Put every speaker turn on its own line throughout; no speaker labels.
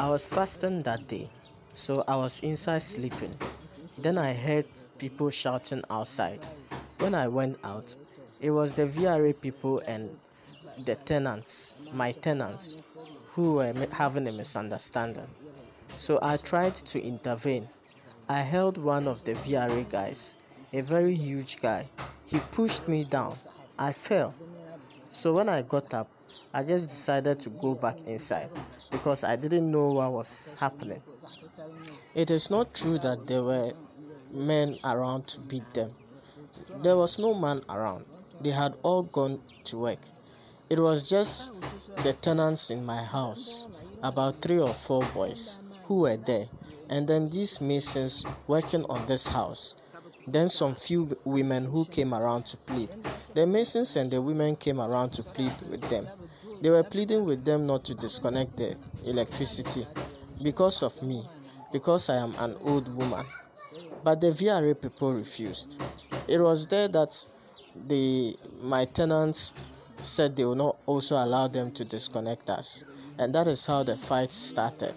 I was fasting that day, so I was inside sleeping. Then I heard people shouting outside. When I went out, it was the VRA people and the tenants, my tenants, who were having a misunderstanding. So I tried to intervene. I held one of the VRA guys, a very huge guy. He pushed me down. I fell. So when I got up, I just decided to go back inside because I didn't know what was happening. It is not true that there were men around to beat them. There was no man around. They had all gone to work. It was just the tenants in my house, about 3 or 4 boys who were there, and then these masons working on this house. Then some few women who came around to plead. The masons and the women came around to plead with them. They were pleading with them not to disconnect the electricity because of me, because I am an old woman. But the VRA people refused. It was there that my tenants said they will not also allow them to disconnect us, and that is how the fight started.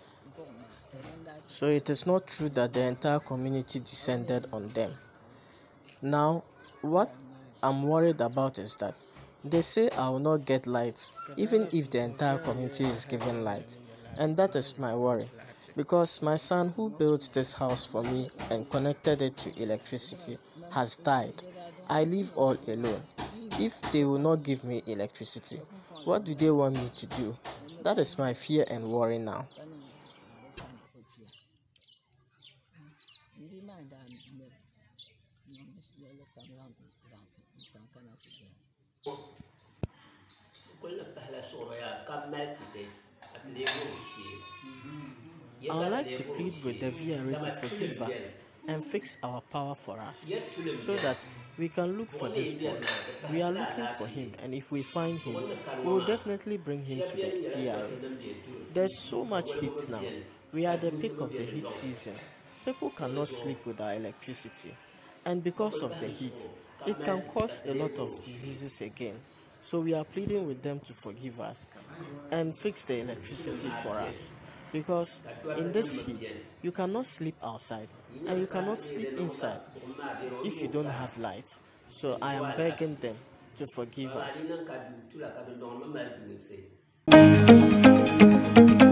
So it is not true that the entire community descended on them. Now, what I'm worried about is that they say I will not get light even if the entire community is given light, and that is my worry, because my son who built this house for me and connected it to electricity has died. I live all alone. If they will not give me electricity, what do they want me to do? That is my fear and worry now. I would like to plead with the VRA to forgive us and fix our power for us, so that we can look for this boy. We are looking for him, and if we find him, we will definitely bring him to the VRA. There's so much heat now. We are at the peak of the heat season. People cannot sleep without electricity, and because of the heat, it can cause a lot of diseases again. So we are pleading with them to forgive us and fix the electricity for us, because in this heat you cannot sleep outside and you cannot sleep inside if you don't have light. So I am begging them to forgive us.